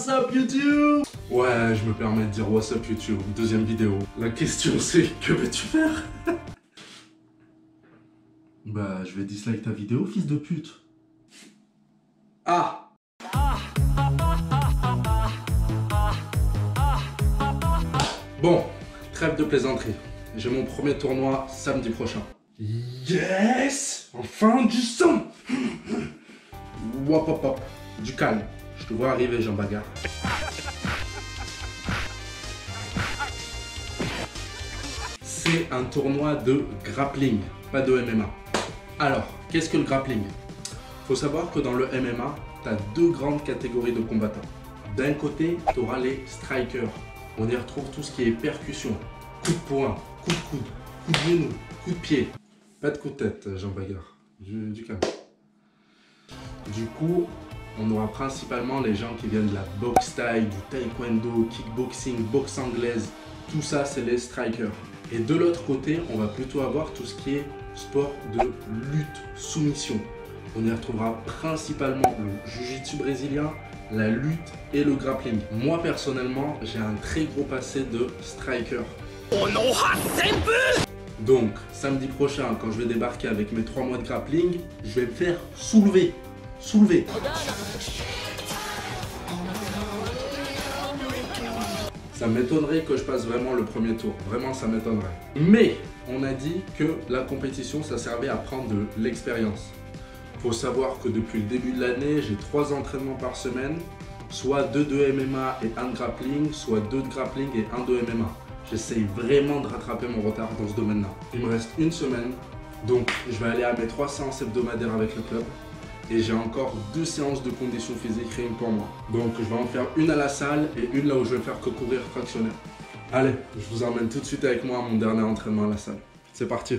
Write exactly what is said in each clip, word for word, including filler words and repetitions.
What's up YouTube? Ouais, je me permets de dire what's up YouTube, deuxième vidéo. La question c'est, que veux-tu faire? Bah, je vais dislike ta vidéo, fils de pute. Ah! Bon, trêve de plaisanterie. J'ai mon premier tournoi samedi prochain. Yes! Enfin du sang! Wop hop hop, du calme. Je te vois arriver, Jean Bagarre. C'est un tournoi de grappling, pas de M M A. Alors, qu'est-ce que le grappling? Faut savoir que dans le M M A, tu as deux grandes catégories de combattants. D'un côté, tu auras les strikers. On y retrouve tout ce qui est percussion, coup de poing, coup de coude, coup de genou, coup de pied. Pas de coup de tête, Jean Bagarre. Du, du calme. Du coup, on aura principalement les gens qui viennent de la boxe thaï, du taekwondo, kickboxing, boxe anglaise. Tout ça, c'est les strikers. Et de l'autre côté, on va plutôt avoir tout ce qui est sport de lutte, soumission. On y retrouvera principalement le jiu-jitsu brésilien, la lutte et le grappling. Moi, personnellement, j'ai un très gros passé de striker. Donc, samedi prochain, quand je vais débarquer avec mes trois mois de grappling, je vais me faire soulever. Soulever. Ça m'étonnerait que je passe vraiment le premier tour. Vraiment, ça m'étonnerait. Mais, on a dit que la compétition, ça servait à prendre de l'expérience. Faut savoir que depuis le début de l'année, j'ai trois entraînements par semaine. Soit deux de M M A et un de grappling, soit deux de grappling et un de M M A. J'essaye vraiment de rattraper mon retard dans ce domaine-là. Il me reste une semaine, donc je vais aller à mes trois séances hebdomadaires avec le club. Et j'ai encore deux séances de condition physique rien que pour moi. Donc je vais en faire une à la salle et une là où je vais faire que courir fractionnaire. Allez, je vous emmène tout de suite avec moi à mon dernier entraînement à la salle. C'est parti.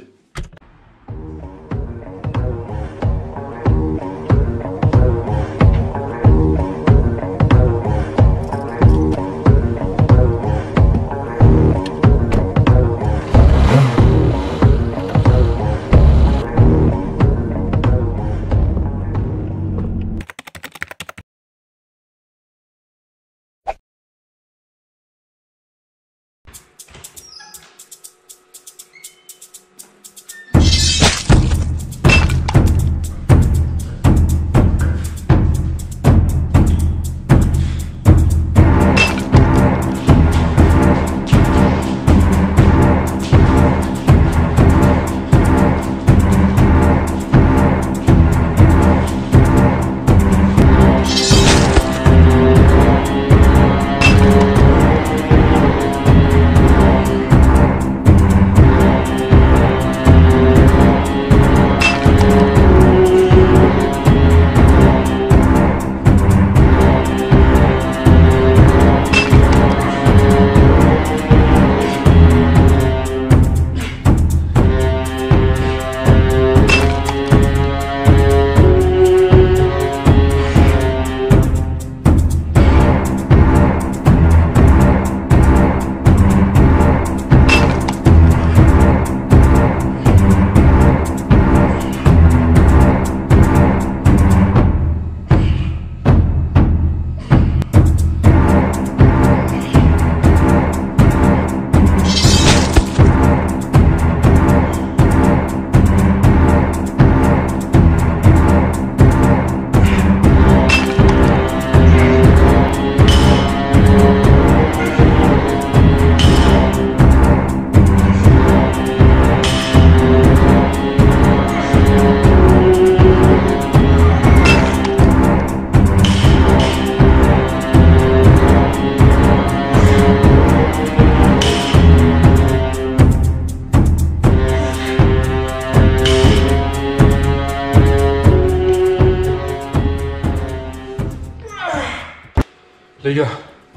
Les gars,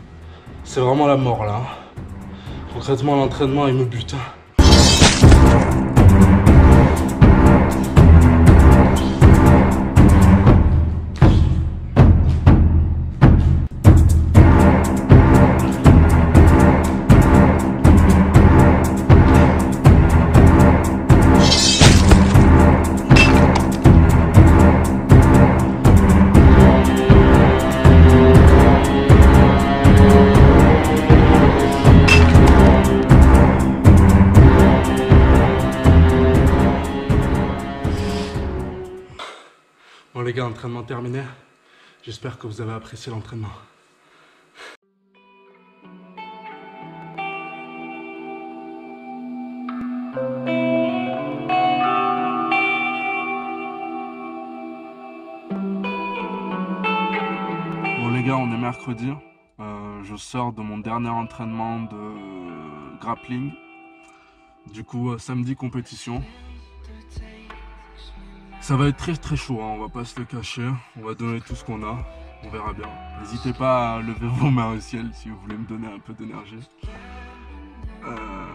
c'est vraiment la mort là. Concrètement, l'entraînement il me bute. les gars, entraînement terminé. J'espère que vous avez apprécié l'entraînement. Bon les gars, on est mercredi. Euh, je sors de mon dernier entraînement de grappling. Du coup, euh, samedi compétition. Ça va être très très chaud, hein, on va pas se le cacher. On va donner tout ce qu'on a, on verra bien. N'hésitez pas à lever vos mains au ciel si vous voulez me donner un peu d'énergie. Euh,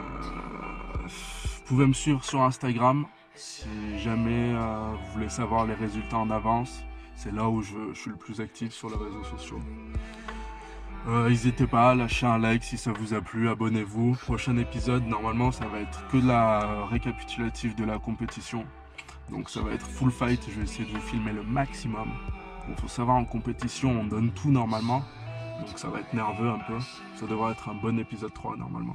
vous pouvez me suivre sur Instagram si jamais euh, vous voulez savoir les résultats en avance. C'est là où je, je suis le plus actif sur les réseaux sociaux. Euh, N'hésitez pas à lâcher un like si ça vous a plu, abonnez-vous. Prochain épisode, normalement ça va être que de la récapitulative de la compétition. Donc ça va être full fight, je vais essayer de vous filmer le maximum. Il faut savoir, en compétition on donne tout normalement. Donc ça va être nerveux un peu. Ça devrait être un bon épisode trois normalement.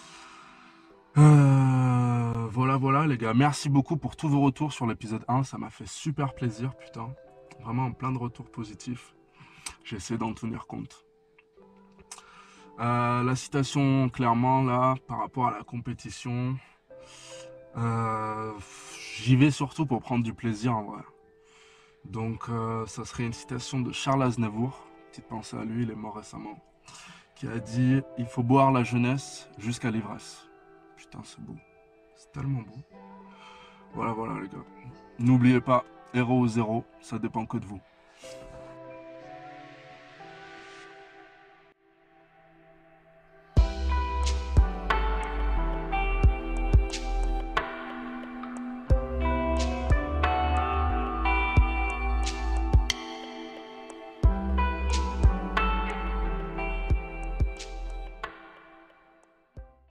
Euh, voilà voilà les gars, merci beaucoup pour tous vos retours sur l'épisode un. Ça m'a fait super plaisir, putain. Vraiment plein de retours positifs. J'ai essayé d'en tenir compte. Euh, la citation, clairement, là, par rapport à la compétition, euh, j'y vais surtout pour prendre du plaisir, en vrai. Donc, euh, ça serait une citation de Charles Aznavour, petite pensée à lui, il est mort récemment, qui a dit « Il faut boire la jeunesse jusqu'à l'ivresse ». Putain, c'est beau. C'est tellement beau. Voilà, voilà, les gars. N'oubliez pas, héros ou zéro, ça dépend que de vous.